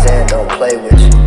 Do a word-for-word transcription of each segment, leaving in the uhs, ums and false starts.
saying don't play with you.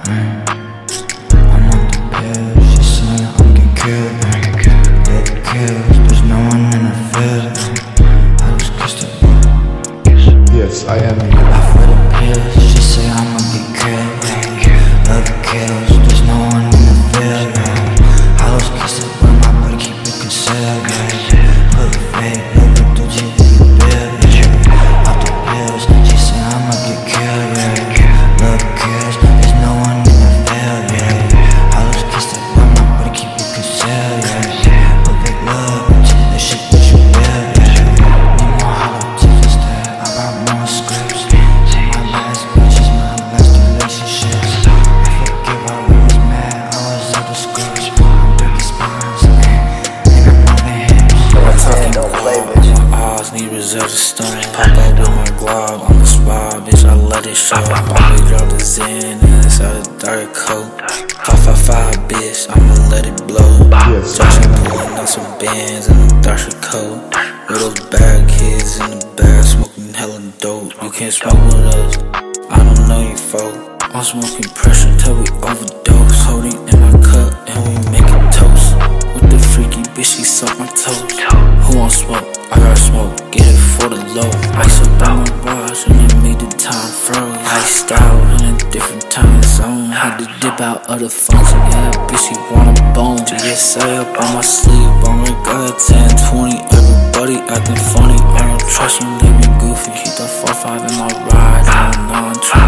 I'm on the pill, she's saying I'm getting killed. Get killed, there's no one in the field. I just kissed her. Yes, I am. I for the pills, she say I'ma get killed. Love kills, there's no one in the field. I just kissed her, but my body keep it concealed. Put fake, look at the G in the bill. Off the pills, she say I'ma get killed. Love kills, there's no one in the field. I just kissed her, but my body keep it concealed. Put fake love into the shit that you build. Need more hollow tickets that I got more scripts. Say my last bitch is my last relationships. I forgive her, I was mad, I was out the scripts. I'm dirty spines, and I'm moving hips. I'm saying don't play with you. My eyes need Rosetta Stone. Pop out with my glob on the spot, bitch, I let it show. Bombay dropped the Zen inside a dark coat. five five five, bitch, I'ma let it blow. Yes. Johnson pulling out some bands in a darker coat. With those bad kids in the back smoking hella dope. You can't smoke with us, I don't know you folk. I'm smoking pressure till we overdose. Holding in my cup and we making toast. With the freaky bitch, she suck my toes. Who want smoke? I got smoke, get it for the low. Ice up on my watch and it made the time froze. Iced out in a different time zone. Had to dip out of the function, yeah, that bitch, she want a bone. G S A up on my sleeve, on my gut, ten twenty. Everybody acting funny, I don't trust them, they be goofy. Keep the four five in my ride, I don't know I'm trying.